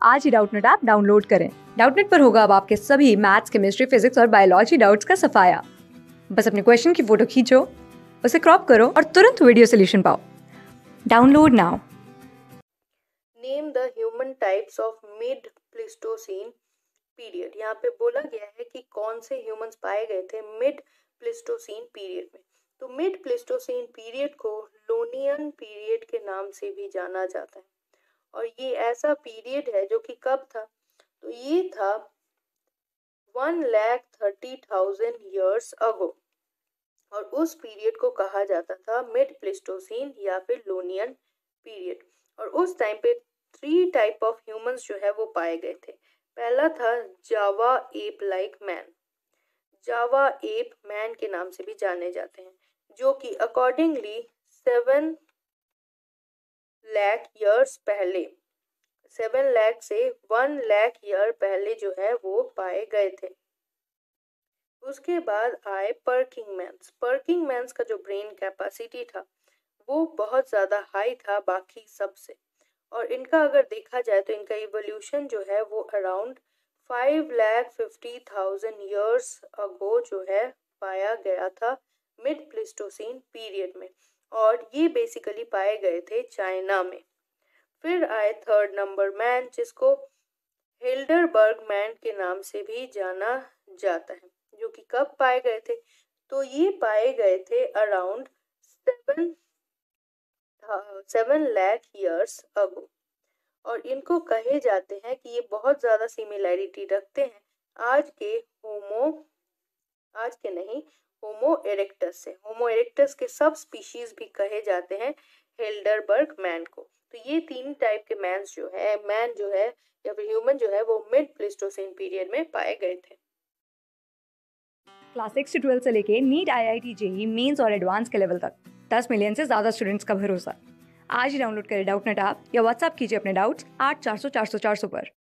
आज ही Doubtnut app download करें। डाउटनेट पर होगा अब आपके सभी मैथ्स, केमिस्ट्री, फिजिक्स और बायोलॉजी डाउट्स का सफाया। बस अपने क्वेश्चन की फोटो खींचो, उसे क्रॉप करो और तुरंत वीडियो सोल्यूशन पाओ। Download now. Name the human types of mid pleistocene period. यहाँ पे बोला गया है कि कौन से ह्यूमंस पाए गए थे मिड प्लिस्टोसीन पीरियड में। तो मिड प्लिस्टोसीन पीरियड को लोनियन पीरियड के नाम से भी जाना जाता है और ये ऐसा पीरियड है जो कि कब था, तो ये था 1,30,000 ईयर्स अगो और उस पीरियड को कहा जाता था मिड प्लिस्टोसीन या फिर लोनियन पीरियड। और उस टाइम पे 3 टाइप ऑफ ह्यूमंस जो है वो पाए गए थे। पहला था Java ape like man. Java ape man के नाम से भी जाने जाते हैं, जो कि अकॉर्डिंगली 7 लाख ईयर्स पहले, 7 लाख से 1 लाख ईयर पहले जो है वो पाए गए थे। उसके बाद आए पर्किंग मैन्स। पर्किंग मैन्स का जो ब्रेन कैपेसिटी था वो बहुत ज़्यादा हाई था बाकी सबसे, और इनका अगर देखा जाए तो इनका इवोल्यूशन जो है वो अराउंड 5,50,000 ईयर्स अगो जो है पाया गया था मिड प्लिस्टोसीन पीरियड में, और ये बेसिकली पाए गए थे चाइना में। फिर आए थर्ड नंबर मैन, जिसको हिल्डरबर्ग मैन के नाम से भी जाना जाता है, जो कि कब पाए गए थे, तो ये पाए गए थे अराउंड 7 लाख ईयर्स अगो। और इनको कहे जाते हैं कि ये बहुत ज़्यादा सिमिलैरिटी रखते हैं आज होमो इरेक्टस से। होमो इरेक्टस के सब स्पीशीज भी कहे जाते हैं हिल्डरबर्ग मैन को। तो ये 3 टाइप के मैन जो है या फिर ह्यूमन जो है वो मिड प्लिस्टोसीन पीरियड में पाए गए थे। क्लास 6 से 12 से लेके नीट, IIT, जेईई मेंस और एडवांस के लेवल तक 10 मिलियन से ज्यादा स्टूडेंट्स का भरोसा। आज ही डाउनलोड करें डाउटनेट ऐप या व्हाट्सएप कीजिए अपने डाउट्स 8400 400 400 पर।